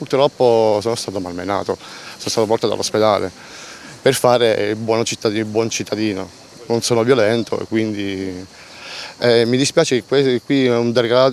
purtroppo sono stato malmenato, sono stato portato all'ospedale per fare il buon cittadino. Non sono violento e quindi mi dispiace che qui è un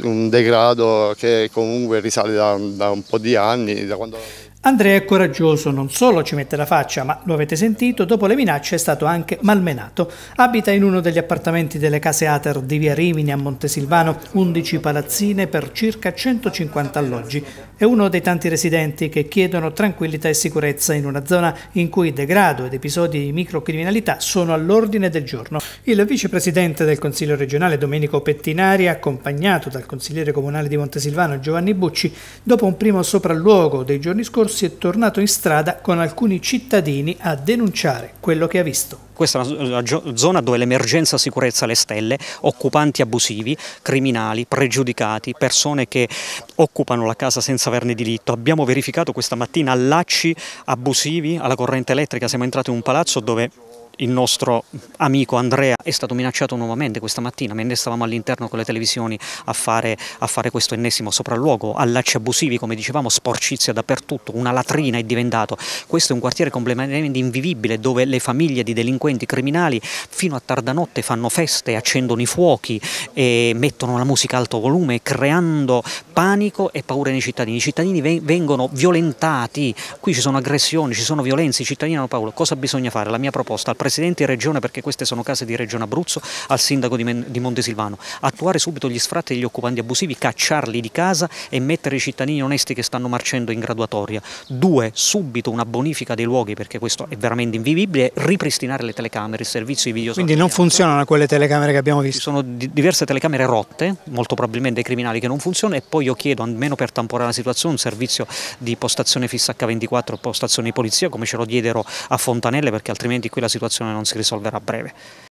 degrado che comunque risale da un po' di anni, da quando... Andrea è coraggioso, non solo ci mette la faccia, ma lo avete sentito, dopo le minacce è stato anche malmenato. Abita in uno degli appartamenti delle case Ater di via Rimini a Montesilvano, 11 palazzine per circa 150 alloggi. È uno dei tanti residenti che chiedono tranquillità e sicurezza in una zona in cui degrado ed episodi di microcriminalità sono all'ordine del giorno. Il vicepresidente del Consiglio regionale Domenico Pettinari, accompagnato dal consigliere comunale di Montesilvano Giovanni Bucci, dopo un primo sopralluogo dei giorni scorsi è tornato in strada con alcuni cittadini a denunciare quello che ha visto. Questa è una zona dove l'emergenza sicurezza alle stelle, occupanti abusivi, criminali, pregiudicati, persone che occupano la casa senza averne diritto. Abbiamo verificato questa mattina allacci abusivi alla corrente elettrica, siamo entrati in un palazzo dove il nostro amico Andrea è stato minacciato nuovamente questa mattina, mentre stavamo all'interno con le televisioni a fare questo ennesimo sopralluogo, allacci abusivi, come dicevamo, sporcizia dappertutto, una latrina è diventato. Questo è un quartiere completamente invivibile dove le famiglie di delinquenti criminali fino a tarda notte fanno feste, accendono i fuochi e mettono la musica a alto volume, creando panico e paura nei cittadini. I cittadini vengono violentati, qui ci sono aggressioni, ci sono violenze, i cittadini hanno paura. Cosa bisogna fare? La mia proposta al Presidente di Regione, perché queste sono case di Regione Abruzzo, al Sindaco di Montesilvano: attuare subito gli sfratti degli occupanti abusivi, cacciarli di casa e mettere i cittadini onesti che stanno marcendo in graduatoria. 2. Subito una bonifica dei luoghi, perché questo è veramente invivibile, ripristinare le telecamere, il servizio di videosorveglianza. Quindi non funzionano quelle telecamere che abbiamo visto? Ci sono diverse telecamere rotte, molto probabilmente dei criminali, che non funzionano, e poi io chiedo, almeno per tamponare la situazione, un servizio di postazione fissa H24, postazione di polizia, come ce lo diedero a Fontanelle, perché altrimenti qui la situazione non si risolverà a breve.